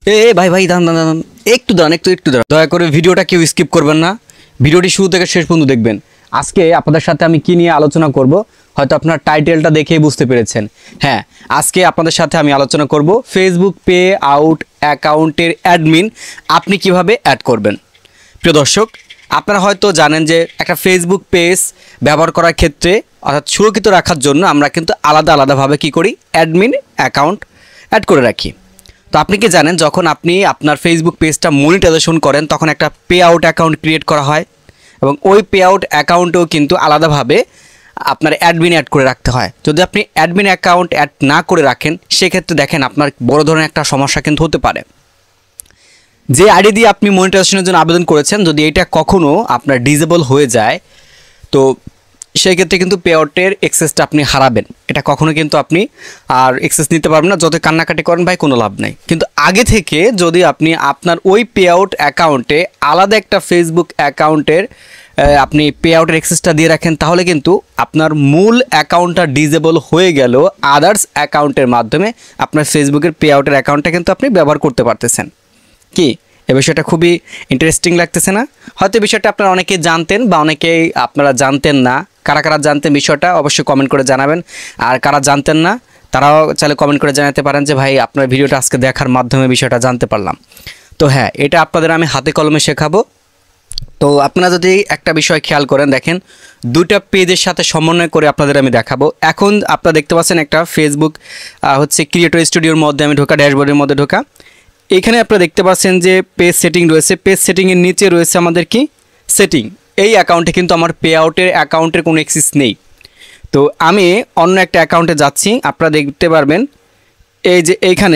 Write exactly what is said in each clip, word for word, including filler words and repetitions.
এ ভাই ভাই দাঁড়ান দাঁড়ান দাঁড়ান, একটু দাঁড়ান একটু একটু দাঁড়ান, দয়া করে ভিডিওটা কেউ স্কিপ করবেন না, ভিডিওটি শুরু থেকে শেষ পর্যন্ত দেখবেন। আজকে আপনাদের সাথে আমি কি নিয়ে আলোচনা করব হয়তো আপনার টাইটেলটা দেখেই বুঝতে পেরেছেন। হ্যাঁ, আজকে আপনাদের সাথে আমি আলোচনা করব ফেসবুক পে আউট অ্যাকাউন্টের অ্যাডমিন আপনি কিভাবে অ্যাড করবেন। প্রিয় দর্শক, আপনারা হয়তো জানেন যে একটা ফেসবুক পেজ ব্যবহার করার ক্ষেত্রে অর্থাৎ সুরক্ষিত রাখার জন্য আমরা কিন্তু আলাদা আলাদাভাবে কি করি, অ্যাডমিন অ্যাকাউন্ট অ্যাড করে রাখি। তো আপনি কি জানেন, যখন আপনি আপনার ফেসবুক পেজটা মনিটাইজেশন করেন তখন একটা পে আউট অ্যাকাউন্ট ক্রিয়েট করা হয় এবং ওই পে আউট অ্যাকাউন্টেও কিন্তু আলাদাভাবে আপনার অ্যাডমিন অ্যাড করে রাখতে হয়। যদি আপনি অ্যাডমিন অ্যাকাউন্ট অ্যাড না করে রাখেন সেক্ষেত্রে দেখেন আপনার বড় ধরনের একটা সমস্যা কিন্তু হতে পারে। যে আইডি দিয়ে আপনি মনিটাইজেশনের জন্য আবেদন করেছেন যদি এটা কখনো আপনার ডিসেবল হয়ে যায় তো সেই ক্ষেত্রে কিন্তু পে আউটের এক্সেসটা আপনি হারাবেন। এটা কখনো কিন্তু আপনি আর এক্সেস নিতে পারবেন না, যত কান্নাকাটি করেন ভাই কোনো লাভ নাই। কিন্তু আগে থেকে যদি আপনি আপনার ওই পে আউট অ্যাকাউন্টে আলাদা একটা ফেসবুক অ্যাকাউন্টের আপনি পে আউটের এক্সেসটা দিয়ে রাখেন তাহলে কিন্তু আপনার মূল অ্যাকাউন্টটা ডিসেবল হয়ে গেল আদার্স অ্যাকাউন্টের মাধ্যমে আপনার ফেসবুকের পে আউটের অ্যাকাউন্টটা কিন্তু আপনি ব্যবহার করতে পারতেছেন। কি এই বিষয়টা খুবই ইন্টারেস্টিং লাগতেছে না? হয়তো বিষয়টা আপনারা অনেকেই জানতেন বা অনেকেই আপনারা জানতেন না। কারা কারা জানতেন বিষয়টা অবশ্যই কমেন্ট করে জানাবেন, আর কারা জানতেন না তারাও চাইলে কমেন্ট করে জানাতে পারেন যে ভাই আপনার ভিডিওটা আজকে দেখার মাধ্যমে বিষয়টা জানতে পারলাম। তো হ্যাঁ, এটা আপনাদের আমি হাতে কলমে শেখাবো। তো আপনারা যদি একটা বিষয় খেয়াল করেন, দেখেন দুটা পেজের সাথে সমন্বয় করে আপনাদের আমি দেখাবো। এখন আপনারা দেখতে পাচ্ছেন একটা ফেসবুক হচ্ছে ক্রিয়েটর স্টুডিওর মধ্যে আমি ঢোকা, ড্যাশবোর্ডের মধ্যে ঢোকা। এখানে আপনারা দেখতে পাচ্ছেন যে পেজ সেটিং রয়েছে, পেজ সেটিংয়ের নিচে রয়েছে আমাদের কি সেটিং। এই অ্যাকাউন্টে কিন্তু আমার পে আউটের অ্যাকাউন্টের কোনো অ্যাক্সেস নেই। তো আমি অন্য একটা অ্যাকাউন্টে যাচ্ছি, আপনারা দেখতে পারবেন এই যে এইখানে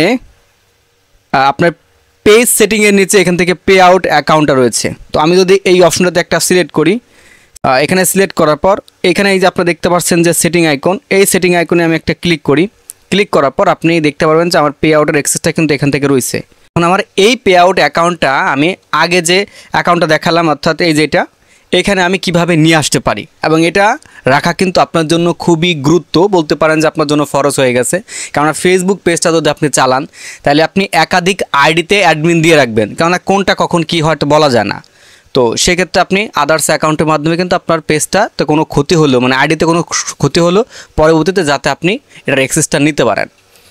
আপনার পেজ সেটিংয়ের নিচে এখান থেকে পে আউট অ্যাকাউন্টটা রয়েছে। তো আমি যদি এই অপশনটাতে একটা সিলেক্ট করি, এখানে সিলেক্ট করার পর এখানে এই যে আপনারা দেখতে পাচ্ছেন যে সেটিং আইকন, এই সেটিং আইকনে আমি একটা ক্লিক করি। ক্লিক করার পর আপনি দেখতে পারবেন যে আমার পে আউটের অ্যাক্সেসটা কিন্তু এখান থেকে রয়েছে। এখন আমার এই পে আউট অ্যাকাউন্টটা আমি আগে যে অ্যাকাউন্টটা দেখালাম অর্থাৎ এই যেটা, এখানে আমি কিভাবে নিয়ে আসতে পারি এবং এটা রাখা কিন্তু আপনার জন্য খুবই গুরুত্ব, বলতে পারেন যে আপনার জন্য ফরজ হয়ে গেছে। কেননা ফেসবুক পেজটা যদি আপনি চালান তাহলে আপনি একাধিক আইডিতে অ্যাডমিন দিয়ে রাখবেন, কেননা কোনটা কখন কী হয়তো বলা যায় না। তো সেক্ষেত্রে আপনি আদার্স অ্যাকাউন্টের মাধ্যমে কিন্তু আপনার পেজটা তো কোনো ক্ষতি হলো মানে আইডিতে কোনো ক্ষতি হলো পরবর্তীতে যাতে আপনি এটার অ্যাক্সেসটা নিতে পারেন।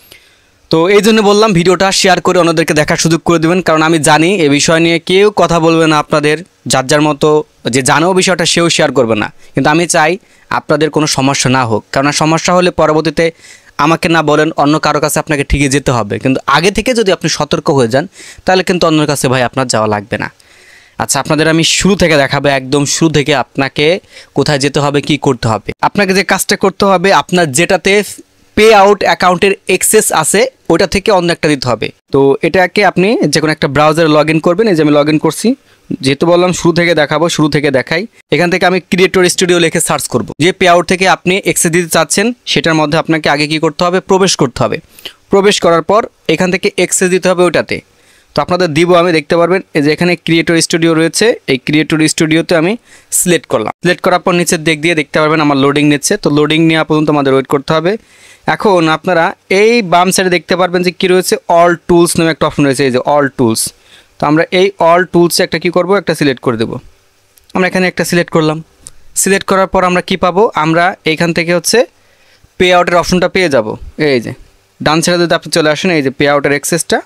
তো এই জন্য বললাম ভিডিওটা শেয়ার করে অন্যদেরকে দেখার সুযোগ করে দেবেন, কারণ আমি জানি এই বিষয় নিয়ে কেউ কথা বলবে না, আপনাদের যার যার মতো যে জানেও বিষয়টা সেও শেয়ার করবে না। কিন্তু আমি চাই আপনাদের কোনো সমস্যা না হোক, কারণ সমস্যা হলে পরবর্তীতে আমাকে না বলেন অন্য কারো কাছে আপনাকে ঠিকই যেতে হবে। কিন্তু আগে থেকে যদি আপনি সতর্ক হয়ে যান তাহলে কিন্তু অন্যের কাছে ভাই আপনার যাওয়া লাগবে না। আচ্ছা, আপনাদের আমি শুরু থেকে দেখাবো, একদম শুরু থেকে আপনাকে কোথায় যেতে হবে, কি করতে হবে। আপনাকে যে কাজটা করতে হবে, আপনার যেটাতে পে আউট অ্যাকাউন্টের অ্যাক্সেস আছে ওটা থেকে অন্য একটা দিতে হবে। তো এটাকে আপনি যে কোনো একটা ব্রাউজারে লগ ইন করবেন। এই যে আমি লগ ইন করছি, যেহেতু বললাম শুরু থেকে দেখাবো, শুরু থেকে দেখাই। এখান থেকে আমি ক্রিয়েটর স্টুডিও লিখে সার্চ করব। যে পে আউট থেকে আপনি অ্যাক্সেস দিতে চাচ্ছেন সেটার মধ্যে আপনাকে আগে কি করতে হবে, প্রবেশ করতে হবে। প্রবেশ করার পর এখান থেকে অ্যাক্সেস দিতে হবে ওটাতে। তো আপনাদের দিব, আমি দেখতে পারবেন এই যে এখানে ক্রিয়েটর স্টুডিও রয়েছে, এই ক্রিয়েটর স্টুডিওতে আমি সিলেক্ট করলাম। সিলেক্ট করার পর নিচের দিক দিয়ে দেখতে পারবেন আমার লোডিং নিচ্ছে। তো লোডিং নেওয়া পর্যন্ত আমাদের ওয়েট করতে হবে। এখন আপনারা এই বাম সাইডে দেখতে পারবেন যে কী রয়েছে, অল টুলস নামে একটা অপশন রয়েছে, এই যে অল টুলস। তো আমরা এই অল টুলসে একটা কী করব, একটা সিলেক্ট করে দেব। আমরা এখানে একটা সিলেক্ট করলাম। সিলেক্ট করার পর আমরা কি পাবো, আমরা এইখান থেকে হচ্ছে পে আউটের অপশনটা পেয়ে যাব। এই যে ডান সাইডে যদি আপনি চলে আসেন, এই যে পে আউটের অ্যাক্সেসটা।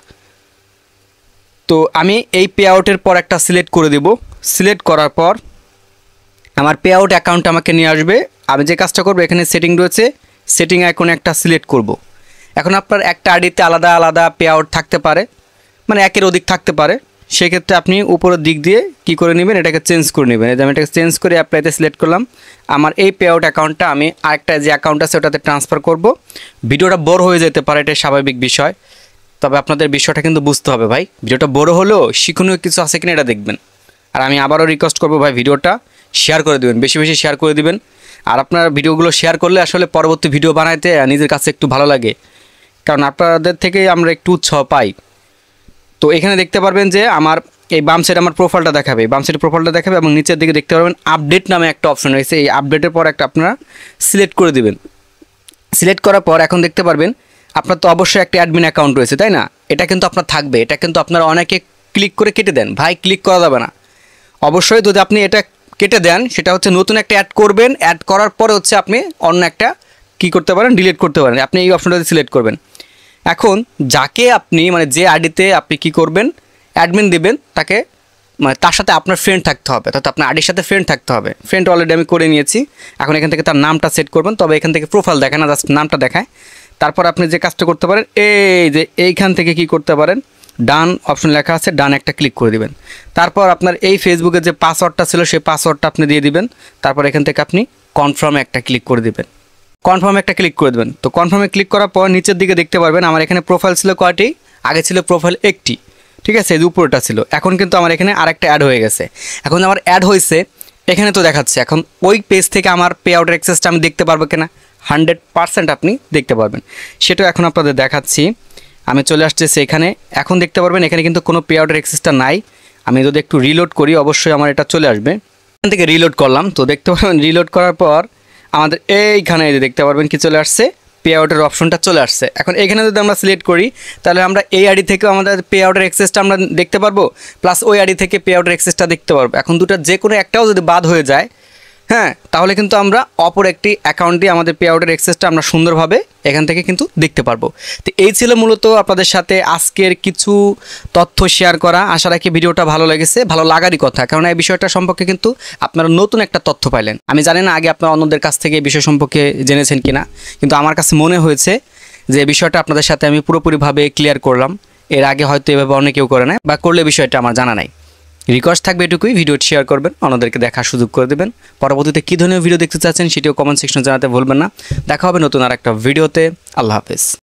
তো আমি এই পে আউটের পর একটা সিলেক্ট করে দেব। সিলেক্ট করার পর আমার পে আউট অ্যাকাউন্ট আমাকে নিয়ে আসবে। আমি যে কাজটা করবো, এখানে সেটিং রয়েছে, সেটিং আইকনে একটা সিলেক্ট করব। এখন আপনার একটা আইডিতে আলাদা আলাদা পে আউট থাকতে পারে, মানে একের অধিক থাকতে পারে। সেক্ষেত্রে আপনি উপরের দিক দিয়ে কি করে নেবেন, এটাকে চেঞ্জ করে নেবেন। এই যে আমি এটাকে চেঞ্জ করে অ্যাপ্লাইতে সিলেক্ট করলাম। আমার এই পে আউট অ্যাকাউন্টটা আমি আরেকটা যে অ্যাকাউন্ট আছে ওটাতে ট্রান্সফার করব। ভিডিওটা বড় হয়ে যেতে পারে, এটা স্বাভাবিক বিষয়, তবে আপনাদের বিষয়টা কিন্তু বুঝতে হবে ভাই। ভিডিওটা বড় হলেও শিক্ষণীয় কিছু আছে কিনা এটা দেখবেন। আর আমি আবারও রিকোয়েস্ট করবো ভাই, ভিডিওটা শেয়ার করে দেবেন, বেশি বেশি শেয়ার করে দিবেন। আর আপনার ভিডিওগুলো শেয়ার করলে আসলে পরবর্তী ভিডিও বানাইতে নিজের কাছে একটু ভালো লাগে, কারণ আপনাদের থেকেই আমরা একটু উৎসাহ পাই। তো এখানে দেখতে পারবেন যে আমার এই বাম সাইডে আমার প্রোফাইলটা দেখাবে, বাম সাইডে প্রোফাইলটা দেখাবে এবং নিচের দিকে দেখতে পারবেন আপডেট নামে একটা অপশন রয়েছে। এই আপডেটের পর একটা আপনারা সিলেক্ট করে দেবেন। সিলেক্ট করার পর এখন দেখতে পারবেন আপনার তো অবশ্যই একটা অ্যাডমিন অ্যাকাউন্ট রয়েছে, তাই না? এটা কিন্তু আপনার থাকবে। এটা কিন্তু আপনারা অনেকে ক্লিক করে কেটে দেন, ভাই ক্লিক করা যাবে না। অবশ্যই যদি আপনি এটা কেটে দেন, সেটা হচ্ছে নতুন একটা অ্যাড করবেন, অ্যাড করার পরে হচ্ছে আপনি অন্য একটা কী করতে পারেন, ডিলিট করতে পারেন। আপনি এই অপশনটা সিলেক্ট করবেন। এখন যাকে আপনি মানে যে আইডিতে আপনি কি করবেন, অ্যাডমিন দিবেন, তাকে মানে তার সাথে আপনার ফ্রেন্ড থাকতে হবে, অর্থাৎ আপনার আইডির সাথে ফ্রেন্ড থাকতে হবে। ফ্রেন্ড অলরেডি আমি করে নিয়েছি। এখন এখান থেকে তার নামটা সেট করবেন, তবে এখান থেকে প্রোফাইল দেখায় না, জাস্ট নামটা দেখায়। তারপর আপনি যে কাজটা করতে পারেন, এই যে এইখান থেকে কি করতে পারেন, ডান অপশন লেখা আছে, ডান একটা ক্লিক করে দিবেন। তারপর আপনার এই ফেসবুকের যে পাসওয়ার্ডটা ছিল সেই পাসওয়ার্ডটা আপনি দিয়ে দিবেন। তারপর এখান থেকে আপনি কনফার্মে একটা ক্লিক করে দিবেন। কনফার্মে একটা ক্লিক করে দেবেন। তো কনফার্মে ক্লিক করার পর নিচের দিকে দেখতে পারবেন আমার এখানে প্রোফাইল ছিল কয়টি, আগে ছিল প্রোফাইল একটি, ঠিক আছে, এই উপরটা ছিল। এখন কিন্তু আমার এখানে আরেকটা অ্যাড হয়ে গেছে। এখন আমার অ্যাড হয়েছে, এখানে তো দেখাচ্ছে। এখন ওই পেজ থেকে আমার পে আউটের অ্যাক্সেসটা আমি দেখতে পারবো কিনা, হান্ড্রেড পারসেন্ট আপনি দেখতে পারবেন। সেটাও এখন আপনাদের দেখাচ্ছি। আমি চলে আসতেছি এখানে। এখন দেখতে পারবেন এখানে কিন্তু কোনো পে আউটের অ্যাক্সেসটা নাই। আমি যদি একটু রিলোড করি, অবশ্যই আমার এটা চলে আসবে। এখান থেকে রিলোড করলাম, তো দেখতে পারবেন রিলোড করার পর আমাদের এইখানে দেখতে পারবেন কি চলে আসছে, পে আউটের অপশনটা চলে আসছে। এখন এখানে যদি আমরা সিলেক্ট করি, তাহলে আমরা এই আইডি থেকেও আমাদের পে আউটের অ্যাক্সেসটা আমরা দেখতে পারবো, প্লাস ওই আইডি থেকে পে আউটের অ্যাক্সেসটা দেখতে পারবো। এখন দুটো যে কোনো একটাও যদি বাদ হয়ে যায়, হ্যাঁ, তাহলে কিন্তু আমরা অপর একটি অ্যাকাউন্ট দিয়ে আমাদের পে আউটের অ্যাক্সেসটা আমরা সুন্দরভাবে এখান থেকে কিন্তু দেখতে পারবো। তো এই ছিল মূলত আপনাদের সাথে আজকের কিছু তথ্য শেয়ার করা। আশা রাখি ভিডিওটা ভালো লেগেছে, ভালো লাগারই কথা, কারণ এই বিষয়টা সম্পর্কে কিন্তু আপনারা নতুন একটা তথ্য পাইলেন। আমি জানি না আগে আপনারা অন্যদের কাছ থেকে এই বিষয় সম্পর্কে জেনেছেন কিনা, কিন্তু আমার কাছে মনে হয়েছে যে বিষয়টা আপনাদের সাথে আমি পুরোপুরিভাবে ক্লিয়ার করলাম। এর আগে হয়তো এভাবে অনেকেও করে না, বা করলে বিষয়টা আমার জানা নাই। রিকোয়েস্ট থাকবে এটুকুই, ভিডিওটি শেয়ার করবেন, অন্যদেরকে দেখার সুযোগ করে দেবেন। পরবর্তীতে কী ধরনের ভিডিও দেখতে চাচ্ছেন সেটিও কমেন্ট সেকশনে জানাতে ভুলবেন না। দেখা হবে নতুন আর একটা ভিডিওতে। আল্লাহ হাফেজ।